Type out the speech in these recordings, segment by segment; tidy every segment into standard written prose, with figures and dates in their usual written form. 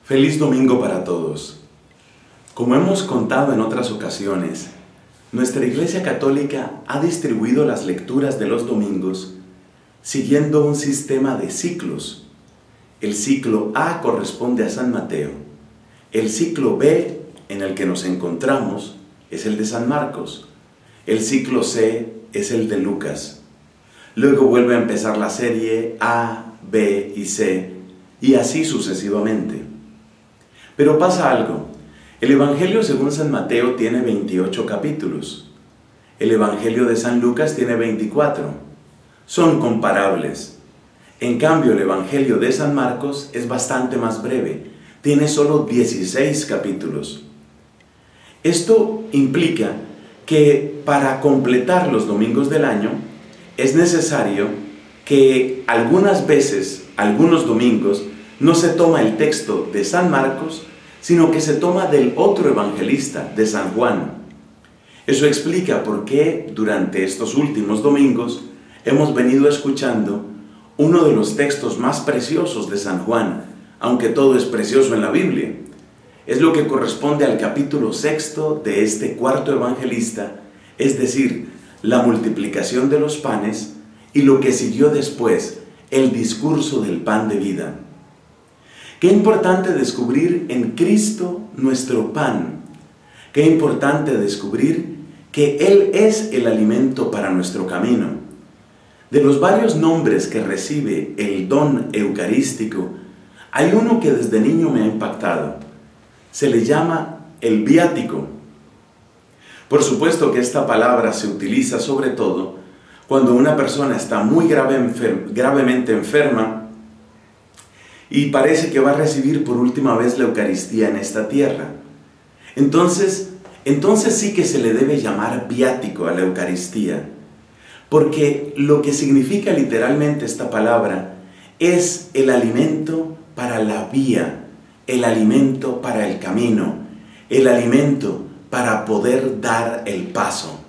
Feliz domingo para todos. Como hemos contado en otras ocasiones, nuestra Iglesia Católica ha distribuido las lecturas de los domingos siguiendo un sistema de ciclos. El ciclo A corresponde a San Mateo. El ciclo B en el que nos encontramos es el de San Marcos. El ciclo C es el de Lucas. Luego vuelve a empezar la serie A, B y C, y así sucesivamente. Pero pasa algo. El Evangelio según San Mateo tiene 28 capítulos. El Evangelio de San Lucas tiene 24. Son comparables. En cambio, el Evangelio de San Marcos es bastante más breve. Tiene solo 16 capítulos. Esto implica que para completar los domingos del año es necesario que algunas veces, algunos domingos, no se toma el texto de San Marcos, sino que se toma del otro evangelista, de San Juan. Eso explica por qué durante estos últimos domingos hemos venido escuchando uno de los textos más preciosos de San Juan, aunque todo es precioso en la Biblia. Es lo que corresponde al capítulo 6 de este cuarto evangelista, es decir, la multiplicación de los panes y lo que siguió después, el discurso del pan de vida. Qué importante descubrir en Cristo nuestro pan. Qué importante descubrir que Él es el alimento para nuestro camino. De los varios nombres que recibe el don eucarístico, hay uno que desde niño me ha impactado. Se le llama el viático. Por supuesto que esta palabra se utiliza sobre todo cuando una persona está muy gravemente enferma y parece que va a recibir por última vez la Eucaristía en esta tierra. Entonces sí que se le debe llamar viático a la Eucaristía, porque lo que significa literalmente esta palabra es el alimento para la vía, el alimento para el camino, el alimento para poder dar el paso.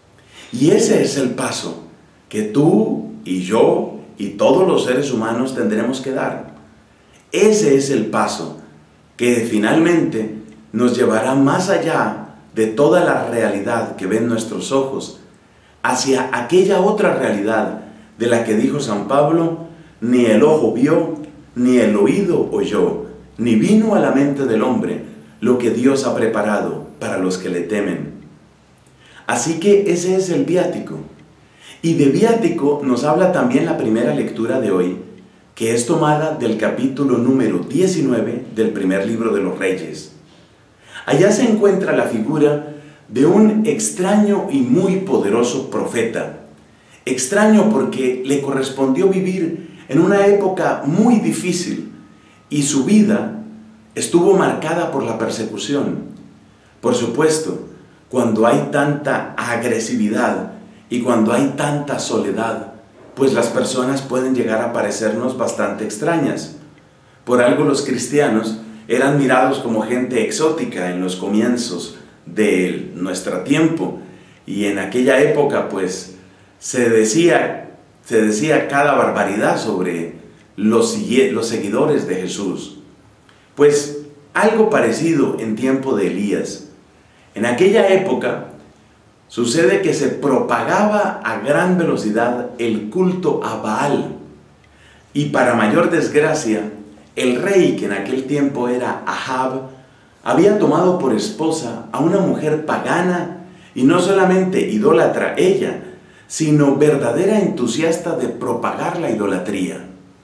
Y ese es el paso que tú y yo y todos los seres humanos tendremos que dar. Ese es el paso que finalmente nos llevará más allá de toda la realidad que ven nuestros ojos, hacia aquella otra realidad de la que dijo San Pablo: ni el ojo vio, ni el oído oyó, ni vino a la mente del hombre lo que Dios ha preparado para los que le temen. Así que ese es el viático. Y de viático nos habla también la primera lectura de hoy, que es tomada del capítulo número 19 del primer libro de los Reyes. Allá se encuentra la figura de un extraño y muy poderoso profeta. Extraño porque le correspondió vivir en una época muy difícil y su vida estuvo marcada por la persecución. Por supuesto, cuando hay tanta agresividad y cuando hay tanta soledad, pues las personas pueden llegar a parecernos bastante extrañas. Por algo los cristianos eran mirados como gente exótica en los comienzos de nuestro tiempo, y en aquella época pues se decía cada barbaridad sobre los seguidores de Jesús. Pues algo parecido en tiempo de Elías. En aquella época sucede que se propagaba a gran velocidad el culto a Baal, y para mayor desgracia, el rey, que en aquel tiempo era Ahab, había tomado por esposa a una mujer pagana, y no solamente idólatra ella, sino verdadera entusiasta de propagar la idolatría.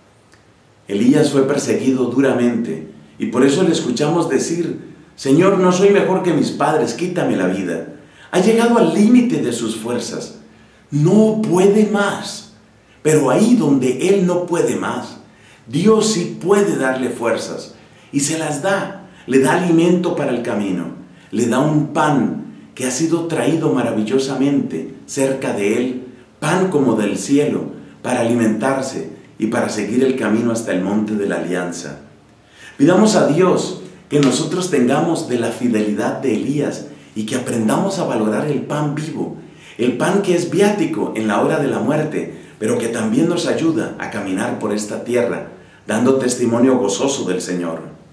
Elías fue perseguido duramente, y por eso le escuchamos decir: Señor, no soy mejor que mis padres, quítame la vida. Ha llegado al límite de sus fuerzas. No puede más. Pero ahí donde él no puede más, Dios sí puede darle fuerzas. Y se las da. Le da alimento para el camino. Le da un pan que ha sido traído maravillosamente cerca de él. Pan como del cielo, para alimentarse y para seguir el camino hasta el monte de la alianza. Pidamos a Dios que nosotros tengamos de la fidelidad de Elías y que aprendamos a valorar el pan vivo, el pan que es viático en la hora de la muerte, pero que también nos ayuda a caminar por esta tierra, dando testimonio gozoso del Señor.